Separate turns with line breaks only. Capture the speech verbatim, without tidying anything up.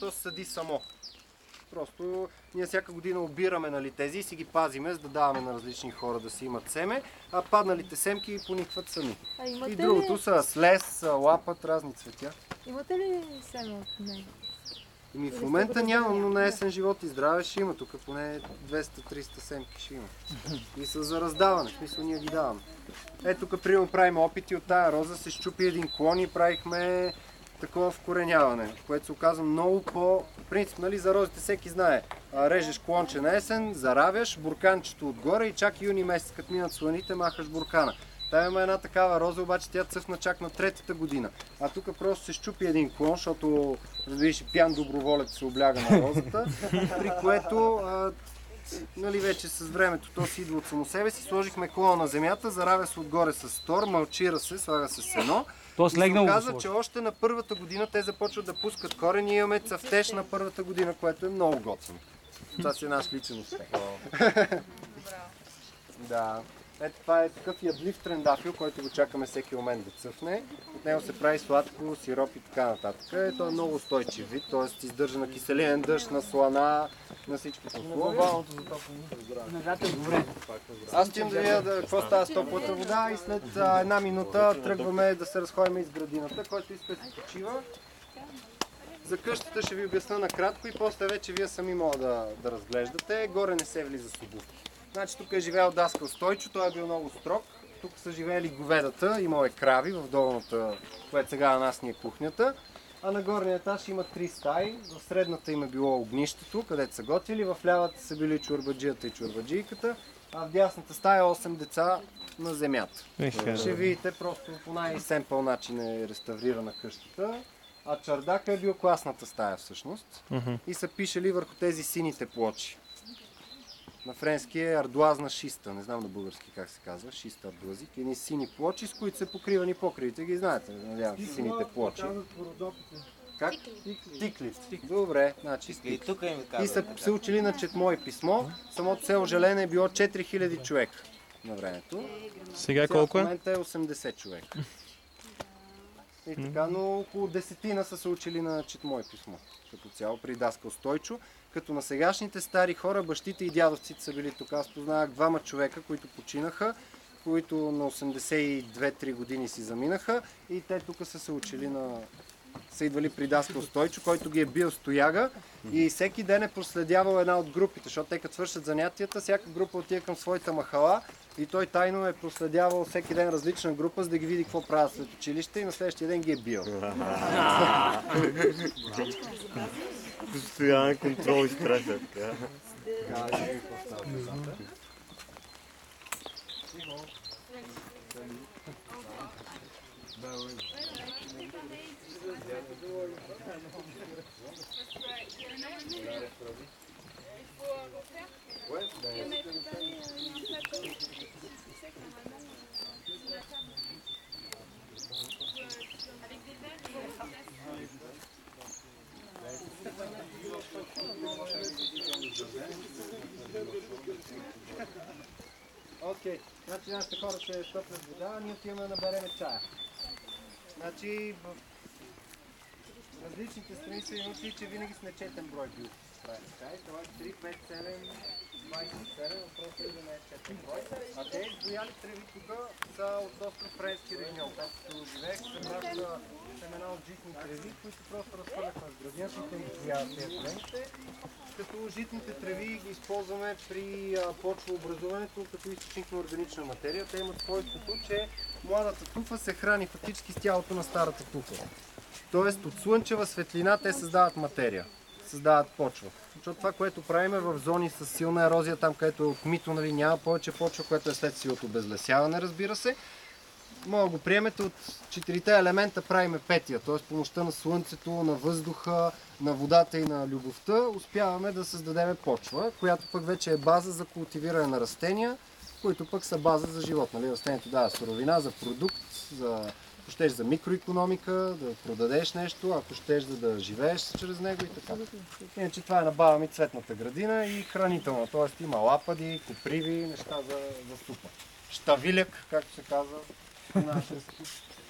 то се съди само. Просто ние всяка година обираме, нали, тези и си ги пазиме, за да даваме на различни хора да си имат семе, а падналите семки поникват сами.
А
и другото
ли...
са слез, лапът, разни цветя.
Имате ли семе от него?
Ами в момента нямам, но на есен живот и здраве ще има. Тук поне двеста-триста семки ще има. И са за раздаване, в смисъл ние ги даваме. Ето тук примерно правим опити от тая роза, се щупи един клон и правихме такова вкореняване, което се оказва много по... принцип, нали, за розите всеки знае. Режеш клонче на есен, заравяш бурканчето отгоре и чак юни месец, като минат сланите, махаш буркана. Та има една такава роза, обаче тя цъфна чак на третата година. А тук просто се щупи един клон, защото, разбираш, пиян доброволец се обляга на розата, при което, а, нали, вече с времето то си идва от само себе си. Сложихме клона на земята, заравя се отгоре с стор, мълчира се, слага се сено.
То
и се оказа, че още на първата година те започват да пускат корени и имаме цъфтеж на първата година, което е много готино. Това си е наш личен успех. Да. Ето това е такъв ядлив трендафил, който го чакаме всеки момент да цъфне. От него се прави сладко, сироп и така нататък. Е, той е много устойчив вид, т.е. издържа на киселинен дъжд, на слана, на всичките условия. Аз стим да видя да, какво става с топлата вода и след а, една минута тръгваме да се разходим из градината, който иска да се почива. За къщата ще ви обясна накратко и после вече вие сами мога да, да разглеждате. Горе не се влиза с обувки. Значи тук е живеел Даскал Стойчо, той е бил много строг. Тук са живеели говедата, имало е крави в долната, което сега на нас ни е кухнята. А на горния етаж има три стаи. В средната им е било огнището, където са готвили. В лявата са били чурбаджията и чурбаджийката. А в дясната стая осем деца на земята. Ще видите, просто по най-семпъл начин е реставрирана къщата. А чардака е бил класната стая всъщност. И са пишели върху тези сините плочи. На френски е ардуазна шиста, не знам на български как се казва, шиста ардуазик. Едни сини плочи, с които са покривани покривите, ги знаете, надявам се, сините плочи. Как? Тикли. Добре, значи
И тук им
И са се учили на четмо и писмо. Самото село Желене е било четири хиляди човека на времето.
Сега колко е?
В момента е осемдесет човека. И така, но около десетина са се учили на четмо и писмо, като цяло при Даскал Стойчо. Като на сегашните стари хора, бащите и дядовците са били тук. Аз познавах двама човека, които починаха, които на осемдесет и две-три години си заминаха и те тук са се учили на... са идвали при Даскал Стойчо, който ги е бил стояга и всеки ден е проследявал една от групите, защото те като свършат занятията, всяка група отива към своята махала и той тайно е проследявал всеки ден различна група, за да ги види какво правят след училище и на следващия ден ги е бил.
Постоянен контрол и стресът.
Окей, значи нашите хора ще стъпят вода, а ние отиваме да набереме чая. Значи в различните страни са научили, че винаги с нечетен брой бил правим чай. Това е три, пет, седем, двайсет и седем, въпросът е да не е четен брой. А те бояли треви тук са от остров Френски регион. Както живеех, събраха семена от житни треви, които просто разхвърляхме с градината и те изгояват тези трените. Като житните треви ги използваме при почвообразуването като източник на органична материя. Те имат свойството, че младата туфа се храни фактически с тялото на старата туфа. Тоест от слънчева светлина те създават материя, създават почва. Защото това, което правим в зони с силна ерозия, там където е отмито, нали, няма повече почва, което е след силото обезлесяване, разбира се. Мога да го приемете от четирите елемента правиме петия, т.е. с помощта на слънцето, на въздуха, на водата и на любовта успяваме да създадем почва, която пък вече е база за култивиране на растения, които пък са база за живот. Нали? Растението дава суровина за продукт, за, ако щеш за микроекономика, да продадеш нещо, ако щеш за да живееш чрез него и така. Иначе това е на баба ми цветната градина и хранителна, т.е. има лапади, коприви, неща за, за супа. Щавиляк, както се казва.